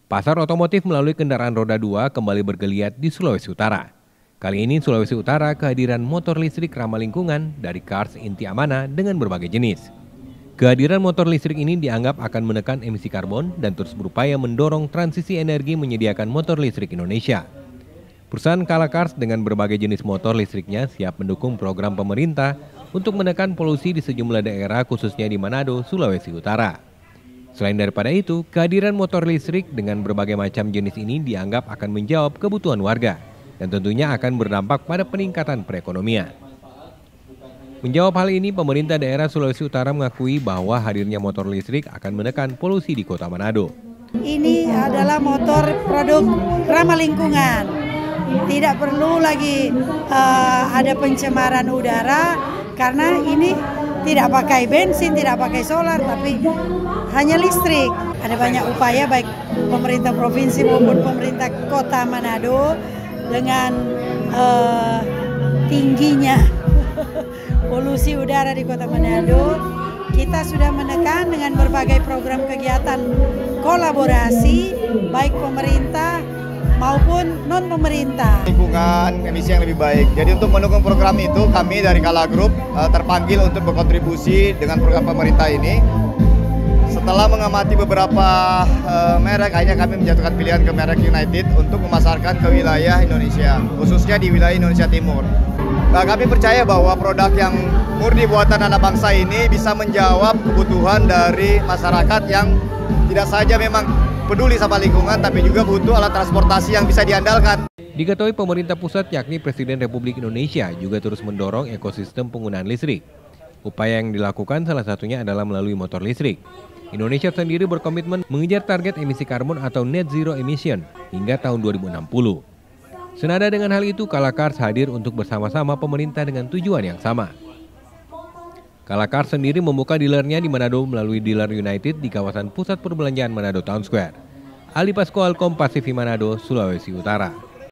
Pasar otomotif melalui kendaraan roda 2 kembali bergeliat di Sulawesi Utara. Kali ini Sulawesi Utara kehadiran motor listrik ramah lingkungan dari Cars Inti Amana dengan berbagai jenis. Kehadiran motor listrik ini dianggap akan menekan emisi karbon dan terus berupaya mendorong transisi energi menyediakan motor listrik Indonesia. Perusahaan Kala Cars dengan berbagai jenis motor listriknya siap mendukung program pemerintah untuk menekan polusi di sejumlah daerah khususnya di Manado, Sulawesi Utara. Selain daripada itu, kehadiran motor listrik dengan berbagai macam jenis ini dianggap akan menjawab kebutuhan warga dan tentunya akan berdampak pada peningkatan perekonomian. Menjawab hal ini, pemerintah daerah Sulawesi Utara mengakui bahwa hadirnya motor listrik akan menekan polusi di Kota Manado. Ini adalah motor produk ramah lingkungan. Tidak perlu lagi ada pencemaran udara karena ini tidak pakai bensin, tidak pakai solar, tapi hanya listrik. Ada banyak upaya baik pemerintah provinsi maupun pemerintah Kota Manado dengan tingginya polusi udara di Kota Manado. Kita sudah menekan dengan berbagai program kegiatan kolaborasi baik pemerintah maupun non-pemerintah. Lingkungan, emisi yang lebih baik. Jadi untuk mendukung program itu, kami dari Kala Group terpanggil untuk berkontribusi dengan program pemerintah ini. Setelah mengamati beberapa merek, akhirnya kami menjatuhkan pilihan ke merek United untuk memasarkan ke wilayah Indonesia, khususnya di wilayah Indonesia Timur. Nah, kami percaya bahwa produk yang murni buatan anak bangsa ini bisa menjawab kebutuhan dari masyarakat yang tidak saja memang peduli sama lingkungan, tapi juga butuh alat transportasi yang bisa diandalkan. Diketahui pemerintah pusat yakni Presiden Republik Indonesia juga terus mendorong ekosistem penggunaan listrik. Upaya yang dilakukan salah satunya adalah melalui motor listrik. Indonesia sendiri berkomitmen mengejar target emisi karbon atau net zero emission hingga tahun 2060. Senada dengan hal itu, Kala Cars hadir untuk bersama-sama pemerintah dengan tujuan yang sama. Kala Cars sendiri membuka dealernya di Manado melalui dealer United di kawasan pusat perbelanjaan Manado Town Square. Ali Pascual, Kompas TV Manado, Sulawesi Utara.